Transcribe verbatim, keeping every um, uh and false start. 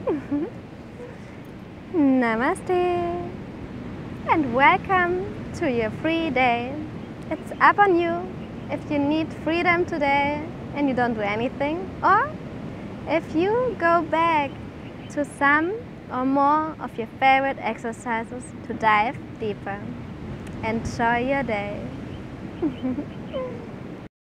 Namaste and welcome to your free day. It's up on you if you need freedom today and you don't do anything, or if you go back to some or more of your favorite exercises to dive deeper. Enjoy your day.